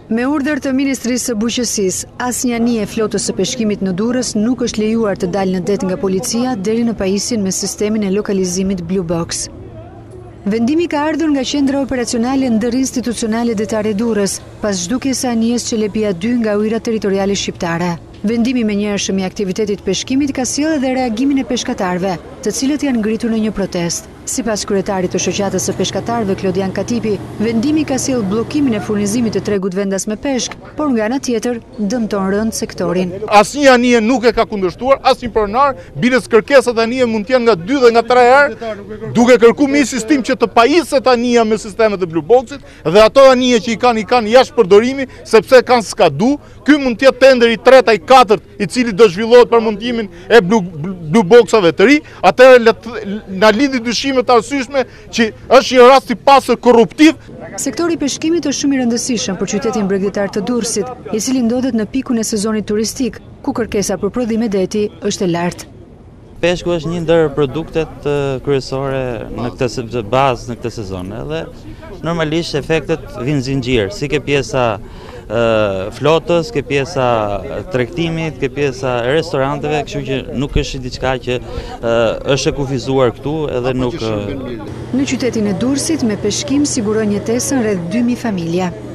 Me urdhër të Ministrisë së Bujqësisë, asnjë anije e flotës së peshkimit në Durrës nuk është lejuar të dalë në det nga policia deri në pajisjen me sistemin e lokalizimit Blue Box. Vendimi ka ardhur nga Qendra Operacionale Ndërinstitucionale Detare Durrës, pas zhdukjes së anijes Çelepia 2 nga ujërat territoriale shqiptare. Vendimi menjëhershëm i aktivitetit peshkimit ka sjellë edhe reagimin e peshkatarëve, të cilët janë ngritur në një protestë. Sipas kryetarit të shoqatës së peshkatarëve Klodian Katipi, vendimi ka sjellë bllokimin e furnizimit të tregut vendas me peshk, por nga ana tjetër dëmton rënd sektorin. Asnjë anije nuk e ka kundërshtuar, asnjë pronar, biles kërkesat e anije mund të jenë nga 2 dhe nga 3 herë, duke kërkuar një sistem që të pajiset anija me sistemet e Blue Boxit dhe ato anije që i kanë jashtë përdorimi sepse kanë skadu. Ky mund të jetë tenderi i tretë ai katërt i cili do zhvillohet për montimin e Blue Boxave të ri, atëherë na lindi dyshime të arsyeshme që është një rast i pasur korruptiv. Sektori i peshkimit është shumë i rëndësishëm për qytetin bregdetar të Durrësit, i cili ndodhet në pikun e sezonit turistik, ku kërkesa për prodhime deti është e lartë. Peshku është një ndër produktet kryesore në këtë bazë në këtë sezon, edhe normalisht efektet vinë zinxhir, si ke pjesa flotës, ke pjesa tregtimit, ke pjesa restoranteve, kështu që nuk është diçka që është e kufizuar këtu edhe nuk. Në qytetin e Durrësit me peshkim siguron jetesën rreth 2000 familja.